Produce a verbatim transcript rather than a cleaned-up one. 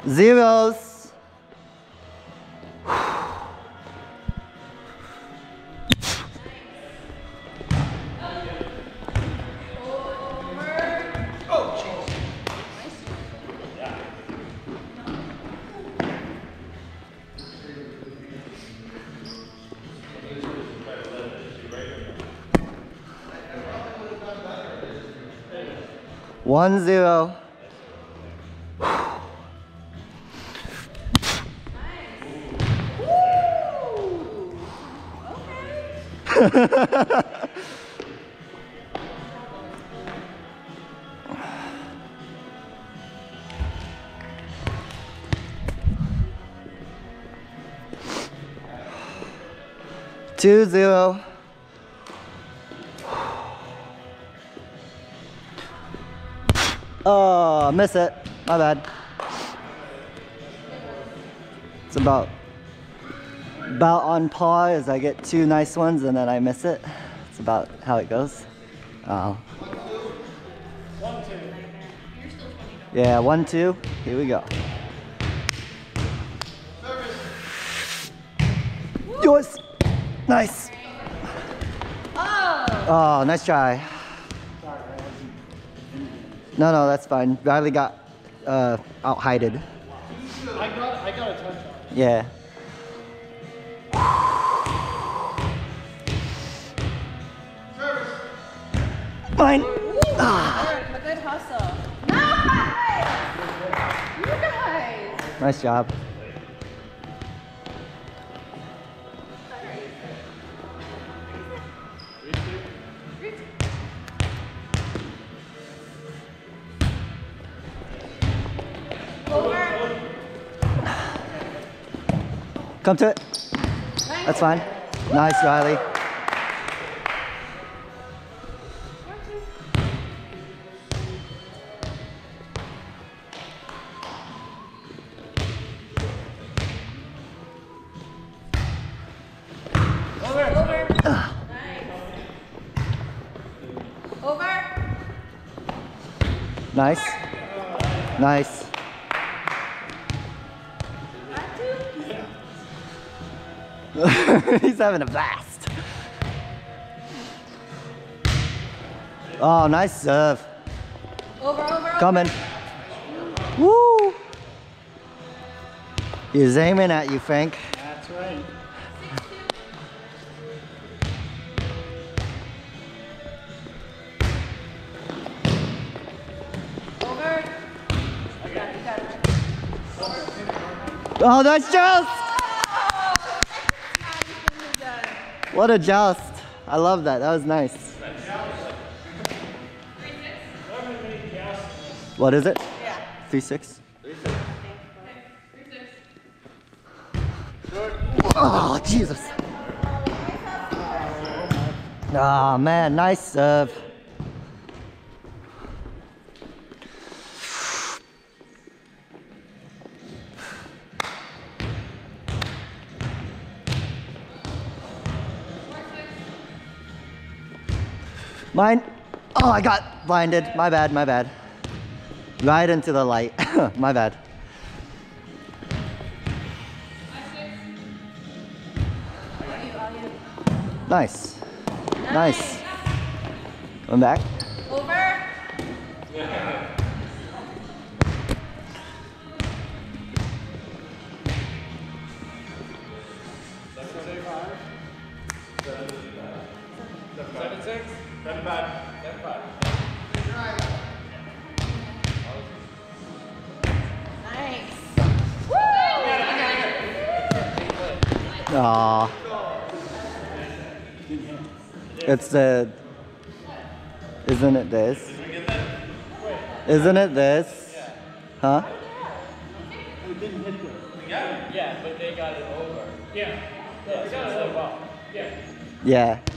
Zeros. One zero. Two zero. Oh, miss it. My bad. It's about about on par as I get two nice ones and then I miss it. It's about how it goes. Oh. One, two. Yeah, one, two. Here we go. Yours. Nice. Oh. Oh, nice try. No, no, that's fine. Riley got uh, out-hided. I got, I got a touch on. Yeah. Mine. Ah. A good hustle. Nice! You guys! Nice job. Over. Come to it. That's fine. Nice, Riley. Over. Over. Nice. Over. Nice. Nice. He's having a blast. Oh, nice serve. Over, over, Coming. Woo! He's aiming at you, Frank. That's right. over. I got it, got it. Oh, that's just. What a joust. I love that. That was nice. What is it? Yeah. Three six? Oh, Jesus. Oh, man. Nice serve. Mine. Oh, I got blinded. My bad, my bad. Right into the light. My bad. Nice. Nice. Come back. Over. Seven six. Seven five. Seven five. Nice. Aww. It's the. Isn't it this? Isn't it this? Huh? Yeah, but they got it over. Yeah. Yeah, they got it over. Yeah. Yeah.